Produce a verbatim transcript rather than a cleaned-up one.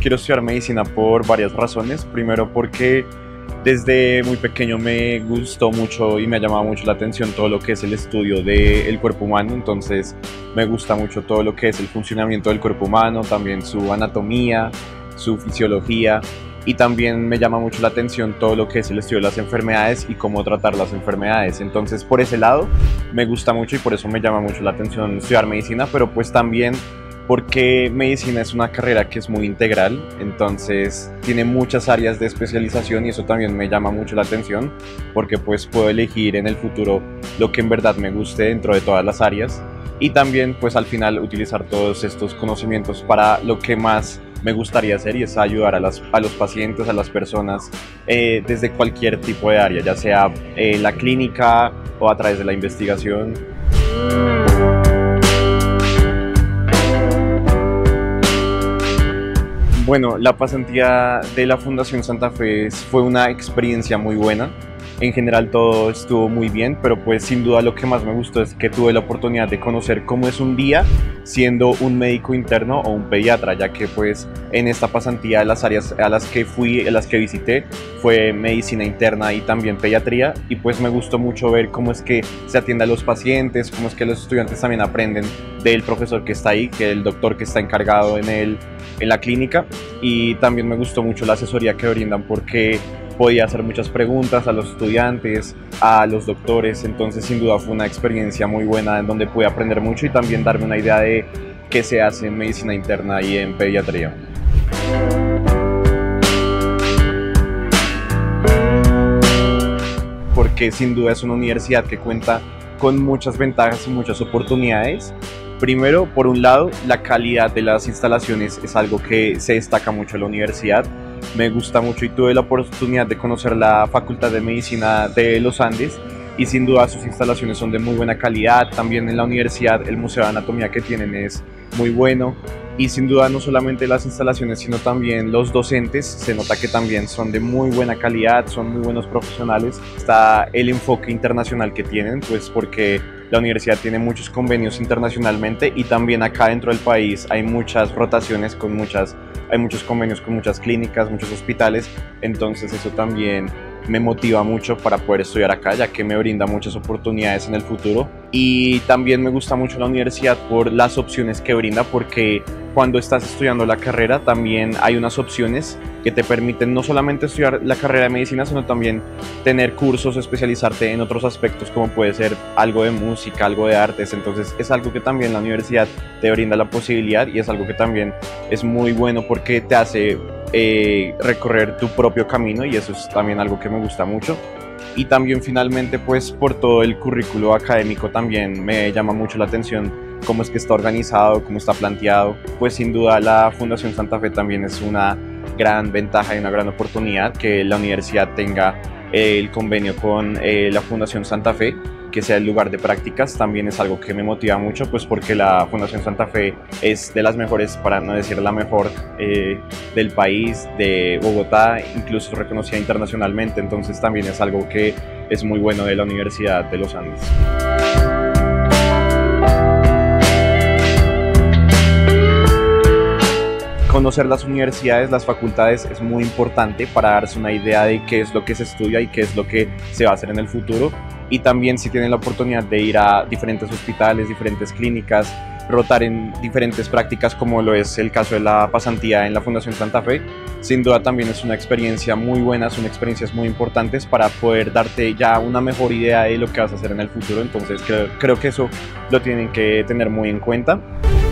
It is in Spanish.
quiero estudiar medicina por varias razones. Primero porque desde muy pequeño me gustó mucho y me ha llamado mucho la atención todo lo que es el estudio del cuerpo humano. Entonces me gusta mucho todo lo que es el funcionamiento del cuerpo humano, también su anatomía, su fisiología, y también me llama mucho la atención todo lo que es el estudio de las enfermedades y cómo tratar las enfermedades. Entonces por ese lado me gusta mucho y por eso me llama mucho la atención estudiar medicina, pero pues también porque medicina es una carrera que es muy integral, entonces tiene muchas áreas de especialización y eso también me llama mucho la atención, porque pues puedo elegir en el futuro lo que en verdad me guste dentro de todas las áreas, y también pues al final utilizar todos estos conocimientos para lo que más me gustaría hacer, y es ayudar a, las, a los pacientes, a las personas eh, desde cualquier tipo de área, ya sea eh, la clínica o a través de la investigación. Bueno, la pasantía de la Fundación Santa Fe fue una experiencia muy buena. En general todo estuvo muy bien, pero pues sin duda lo que más me gustó es que tuve la oportunidad de conocer cómo es un día siendo un médico interno o un pediatra, ya que pues en esta pasantía las áreas a las que fui, a las que visité, fue medicina interna y también pediatría, y pues me gustó mucho ver cómo es que se atiende a los pacientes, cómo es que los estudiantes también aprenden del profesor que está ahí, que el doctor que está encargado en, el, en la clínica, y también me gustó mucho la asesoría que brindan porque podía hacer muchas preguntas a los estudiantes, a los doctores. Entonces sin duda fue una experiencia muy buena en donde pude aprender mucho y también darme una idea de qué se hace en medicina interna y en pediatría. Porque sin duda es una universidad que cuenta con muchas ventajas y muchas oportunidades. Primero, por un lado, la calidad de las instalaciones es algo que se destaca mucho en la universidad. Me gusta mucho y tuve la oportunidad de conocer la Facultad de Medicina de los Andes, y sin duda sus instalaciones son de muy buena calidad. También en la universidad el Museo de Anatomía que tienen es muy bueno, y sin duda no solamente las instalaciones sino también los docentes, se nota que también son de muy buena calidad, son muy buenos profesionales. Está el enfoque internacional que tienen, pues porque la universidad tiene muchos convenios internacionalmente, y también acá dentro del país hay muchas rotaciones con muchas, hay muchos convenios con muchas clínicas, muchos hospitales. Entonces eso también me motiva mucho para poder estudiar acá, ya que me brinda muchas oportunidades en el futuro. Y también me gusta mucho la universidad por las opciones que brinda, porque cuando estás estudiando la carrera también hay unas opciones que te permiten no solamente estudiar la carrera de medicina, sino también tener cursos, especializarte en otros aspectos como puede ser algo de música, algo de artes. Entonces es algo que también la universidad te brinda la posibilidad, y es algo que también es muy bueno porque te hace eh, recorrer tu propio camino, y eso es también algo que me gusta mucho. Y también finalmente pues por todo el currículo académico también me llama mucho la atención cómo es que está organizado, cómo está planteado. Pues sin duda la Fundación Santa Fe también es una gran ventaja y una gran oportunidad que la universidad tenga el convenio con eh, la Fundación Santa Fe, que sea el lugar de prácticas. También es algo que me motiva mucho, pues porque la Fundación Santa Fe es de las mejores, para no decir la mejor, eh, del país, de Bogotá, incluso reconocida internacionalmente. Entonces también es algo que es muy bueno de la Universidad de los Andes. Conocer las universidades, las facultades es muy importante para darse una idea de qué es lo que se estudia y qué es lo que se va a hacer en el futuro. Y también si tienen la oportunidad de ir a diferentes hospitales, diferentes clínicas, rotar en diferentes prácticas como lo es el caso de la pasantía en la Fundación Santa Fe, sin duda también es una experiencia muy buena, son experiencias muy importantes para poder darte ya una mejor idea de lo que vas a hacer en el futuro. Entonces creo, creo que eso lo tienen que tener muy en cuenta.